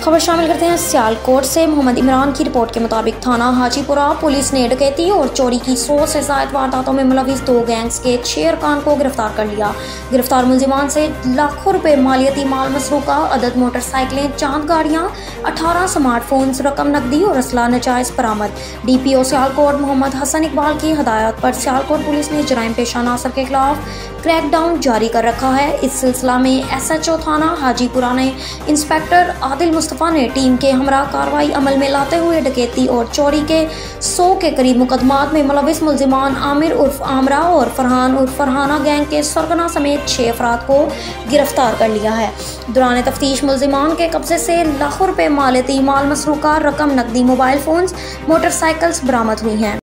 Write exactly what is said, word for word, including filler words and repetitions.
खबर शामिल करते हैं सियालकोट से। मोहम्मद इमरान की रिपोर्ट के मुताबिक थाना हाजीपुरा पुलिस ने डकैती और चोरी की सौ से ज्यादा वारदातों में मुलविस दो गैंग्स के छह अरकान को गिरफ्तार कर लिया। गिरफ्तार मुलजिमान से लाखों रुपए मालियती माल मसरूका, अदद मोटरसाइकिलें, चांद गाड़ियाँ, अठारह स्मार्टफोन्स, रकम नकदी और असला नजायज बरामद। D P O Sialkot Mohammad Hasan Iqbal की हदायत पर सियालकोट पुलिस ने जराइम पेशा अनासर के खिलाफ क्रैकडाउन जारी कर रखा है। इस सिलसिला में एस एच ओ थाना हाजीपुरा ने इंस्पेक्टर आदिल मुस्तफ़ा ने टीम के हमरा कार्रवाई अमल में लाते हुए डकैती और चोरी के सौ के करीब मुकदमात में मुलविस मुलजिमान आमिर उर्फ आमरा और फरहान उर्फ फरहाना गैंग के सरगना समेत छह अफराद को गिरफ्तार कर लिया है। दौरान तफ्तीश मुलजिमान के कब्जे से लाखों रुपए मालियती माल मसरूका, रकम नकदी, मोबाइल फोन्स, मोटरसाइकिल्स बरामद हुई हैं।